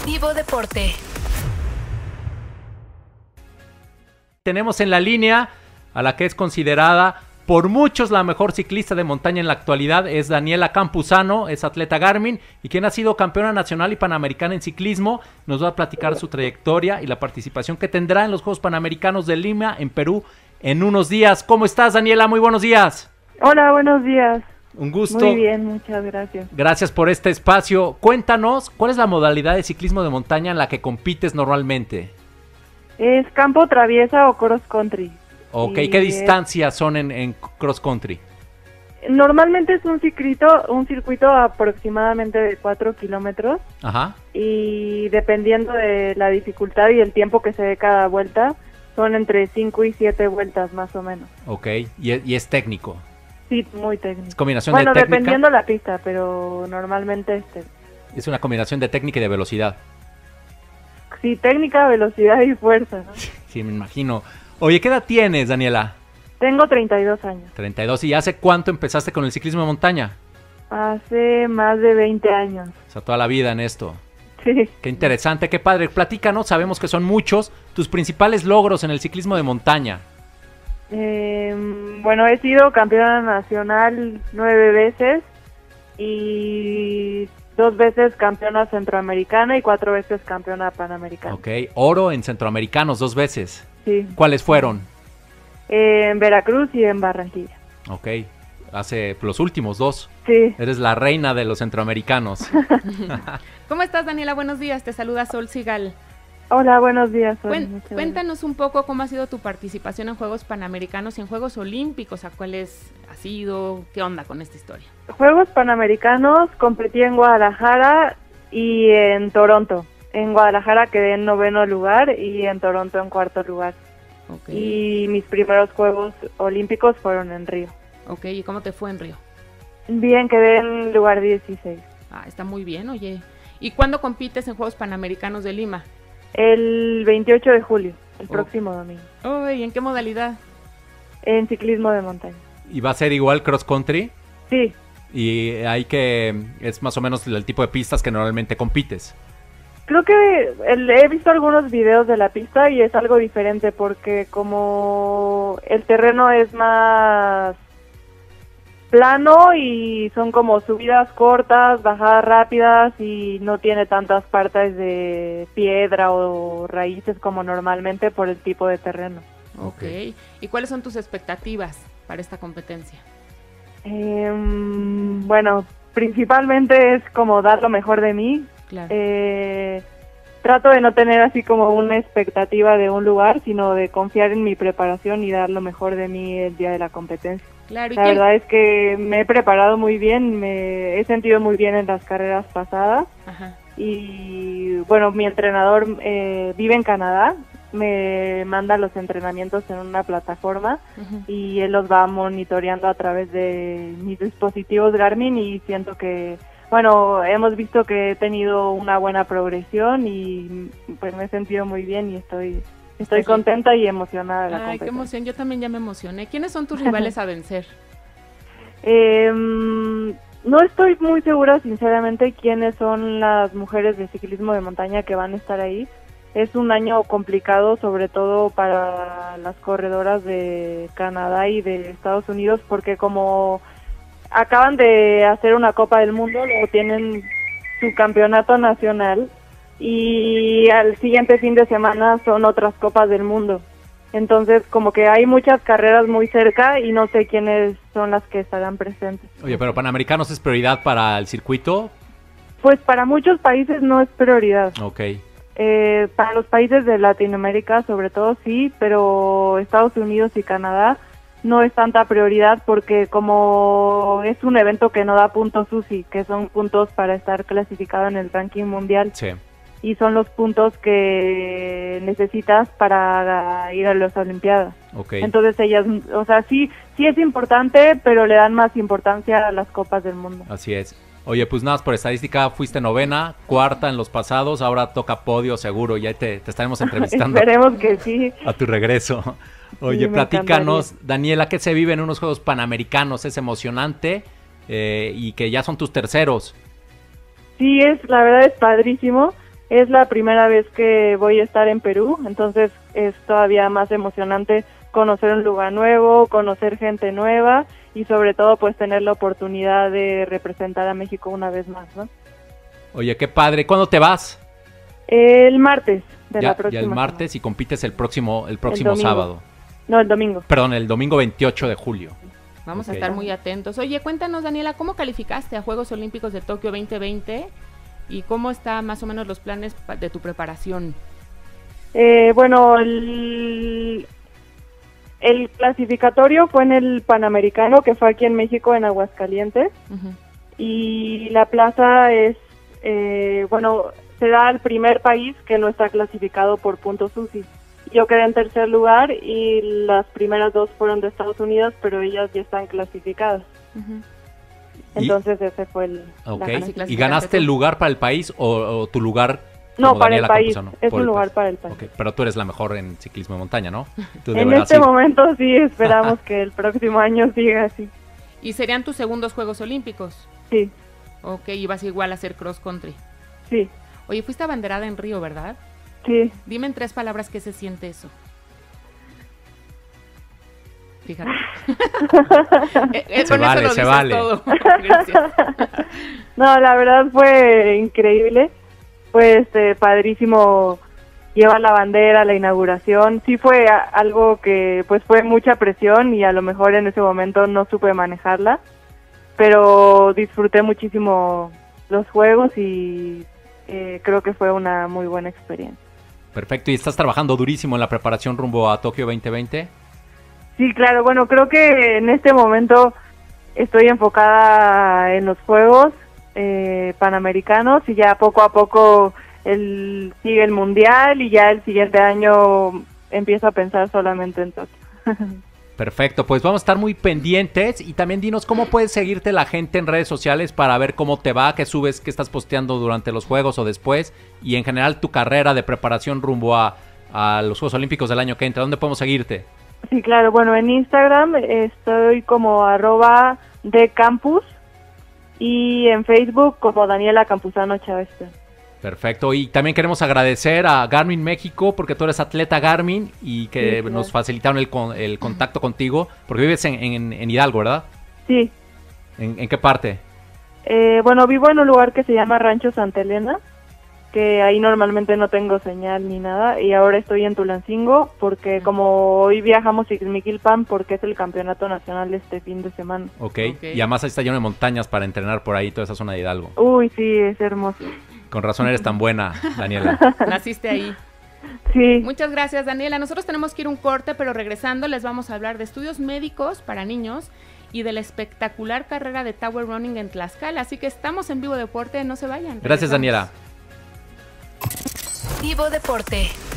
Unánimo Deporte. Tenemos en la línea a la que es considerada por muchos la mejor ciclista de montaña en la actualidad. Es Daniela Campuzano, es atleta Garmin y quien ha sido campeona nacional y panamericana en ciclismo. Nos va a platicar su trayectoria y la participación que tendrá en los Juegos Panamericanos de Lima, en Perú, en unos días. ¿Cómo estás, Daniela? Muy buenos días. Hola, buenos días. Un gusto. Muy bien, muchas gracias. Gracias por este espacio. Cuéntanos, ¿cuál es la modalidad de ciclismo de montaña en la que compites normalmente? Es campo traviesa o cross country. Ok, ¿qué distancias son en cross country? Normalmente es un circuito aproximadamente de 4 kilómetros. Ajá. Y dependiendo de la dificultad y el tiempo que se dé cada vuelta, son entre 5 y 7 vueltas más o menos. Ok, y es técnico. Sí, muy técnico. Es combinación de técnica. Bueno, dependiendo la pista, pero normalmente es una combinación de técnica y de velocidad. Sí, técnica, velocidad y fuerza, ¿no? Sí, me imagino. Oye, ¿qué edad tienes, Daniela? Tengo 32 años. 32. ¿Y hace cuánto empezaste con el ciclismo de montaña? Hace más de 20 años. O sea, toda la vida en esto. Sí. Qué interesante, qué padre. Platícanos, sabemos que son muchos. Tus principales logros en el ciclismo de montaña. Bueno, he sido campeona nacional 9 veces y 2 veces campeona centroamericana y 4 veces campeona panamericana. Ok, oro en centroamericanos 2 veces. Sí. ¿Cuáles fueron? En Veracruz y en Barranquilla. Ok, hace los últimos 2. Sí. Eres la reina de los centroamericanos. ¿Cómo estás, Daniela? Buenos días, te saluda Sol Sigal. Hola, buenos días, Sol. Cuéntanos un poco cómo ha sido tu participación en Juegos Panamericanos y en Juegos Olímpicos, ¿a cuáles has ido? ¿Qué onda con esta historia? Juegos Panamericanos competí en Guadalajara y en Toronto. En Guadalajara quedé en 9º lugar y en Toronto en 4º lugar. Okay. Y mis primeros Juegos Olímpicos fueron en Río. Ok, ¿y cómo te fue en Río? Bien, quedé en lugar 16. Ah, está muy bien, oye. ¿Y cuándo compites en Juegos Panamericanos de Lima? El 28 de julio, el próximo domingo. Oh, ¿y en qué modalidad? En ciclismo de montaña. ¿Y va a ser igual cross country? Sí. ¿Y es más o menos el tipo de pistas que normalmente compites? Creo que he visto algunos videos de la pista y es algo diferente porque como el terreno es más plano y son como subidas cortas, bajadas rápidas y no tiene tantas partes de piedra o raíces como normalmente por el tipo de terreno. Ok. ¿Y cuáles son tus expectativas para esta competencia? Bueno, principalmente es como dar lo mejor de mí. Claro. Trato de no tener así como una expectativa de un lugar, sino de confiar en mi preparación y dar lo mejor de mí el día de la competencia. Claro, la verdad es que me he preparado muy bien, me he sentido muy bien en las carreras pasadas. Ajá. Y bueno, mi entrenador vive en Canadá, me manda los entrenamientos en una plataforma y él los va monitoreando a través de mis dispositivos Garmin y siento que, bueno, hemos visto que he tenido una buena progresión y pues me he sentido muy bien y estoy contenta y emocionada de la competencia. Qué emoción, yo también ya me emocioné. ¿Quiénes son tus rivales a vencer? No estoy muy segura, sinceramente, quiénes son las mujeres de ciclismo de montaña que van a estar ahí. Es un año complicado, sobre todo para las corredoras de Canadá y de Estados Unidos, porque como acaban de hacer una Copa del Mundo, luego tienen su campeonato nacional y al siguiente fin de semana son otras Copas del Mundo. Entonces, como que hay muchas carreras muy cerca y no sé quiénes son las que estarán presentes. Oye, pero Panamericanos es prioridad para el circuito. Pues para muchos países no es prioridad. Ok. Para los países de Latinoamérica, sobre todo, sí, pero Estados Unidos y Canadá no es tanta prioridad porque como es un evento que no da puntos UCI, que son puntos para estar clasificado en el ranking mundial. Sí. Y son los puntos que necesitas para ir a las Olimpiadas. Okay. Entonces ellas, o sea, sí es importante, pero le dan más importancia a las Copas del Mundo. Así es. Oye, pues nada, por estadística fuiste 9ª, 4ª en los pasados, ahora toca podio seguro, ya te estaremos entrevistando. Esperemos que sí. A tu regreso. Oye, sí, platícanos, Daniela, ¿qué se vive en unos Juegos Panamericanos? Es emocionante y que ya son tus terceros. Sí, la verdad es padrísimo. Es la primera vez que voy a estar en Perú, entonces es todavía más emocionante conocer un lugar nuevo, conocer gente nueva y sobre todo pues tener la oportunidad de representar a México una vez más, ¿no? Oye, qué padre. ¿Cuándo te vas? El martes de la próxima ya el martes semana. y compites el próximo domingo. sábado. No, el domingo. Perdón, el domingo 28 de julio. Vamos Ok. a estar muy atentos. Oye, cuéntanos, Daniela, ¿cómo calificaste a Juegos Olímpicos de Tokio 2020? ¿Y cómo están más o menos los planes de tu preparación? Bueno, el clasificatorio fue en el Panamericano, que fue aquí en México, en Aguascalientes. Ujú. Y la plaza es, bueno, se da al primer país que no está clasificado por puntos UCI. Yo quedé en tercer lugar y las primeras dos fueron de Estados Unidos, pero ellas ya están clasificadas. Ujú. Entonces ese fue Ok. la ganancia. ¿Y ganaste el lugar para el país o tu lugar? No, como para el Daniela país. Campuzano? Es Por un el lugar país. para el país. Ok, pero tú eres la mejor en ciclismo de montaña, ¿no? Tú En deberás este ir. momento sí, esperamos que el próximo año siga así. ¿Y serían tus segundos Juegos Olímpicos? Sí, Ok, y vas igual a hacer cross country. sí, Oye, fuiste abanderada en Río, ¿verdad? sí. Dime en 3 palabras qué se siente eso. Fíjate. Se vale, se vale. Todo. Gracias. No, la verdad fue increíble. Fue padrísimo llevar la bandera, la inauguración. Sí fue algo que pues fue mucha presión y a lo mejor en ese momento no supe manejarla, pero disfruté muchísimo los juegos y creo que fue una muy buena experiencia. Perfecto. ¿Y estás trabajando durísimo en la preparación rumbo a Tokio 2020? Sí, claro, bueno, creo que en este momento estoy enfocada en los Juegos Panamericanos y ya poco a poco sigue el Mundial y ya el siguiente año empiezo a pensar solamente en Tokio. Perfecto, pues vamos a estar muy pendientes y también dinos cómo puedes seguirte la gente en redes sociales para ver cómo te va, qué subes, qué estás posteando durante los Juegos o después y en general tu carrera de preparación rumbo a los Juegos Olímpicos del año que entra. ¿Dónde podemos seguirte? Sí, claro, bueno, en Instagram estoy como @decampus y en Facebook como Daniela Campuzano Chávez. Perfecto, y también queremos agradecer a Garmin México porque tú eres atleta Garmin y que Sí, claro. nos facilitaron el contacto contigo porque vives en Hidalgo, ¿verdad? Sí, ¿En qué parte? bueno, vivo en un lugar que se llama Rancho Santa Elena, que ahí normalmente no tengo señal ni nada, y ahora estoy en Tulancingo porque como hoy viajamos a Ixmiquilpan porque es el campeonato nacional este fin de semana. Ok, Ok. y además ahí está lleno de montañas para entrenar por ahí, toda esa zona de Hidalgo. Uy, sí, es hermoso. Con razón eres tan buena, Daniela. Naciste ahí. Sí, Muchas gracias, Daniela. Nosotros tenemos que ir un corte, pero regresando les vamos a hablar de estudios médicos para niños y de la espectacular carrera de Tower Running en Tlaxcala. Así que estamos en Vivo Deporte, no se vayan. Gracias, Regresamos. Daniela. Vivo Deporte.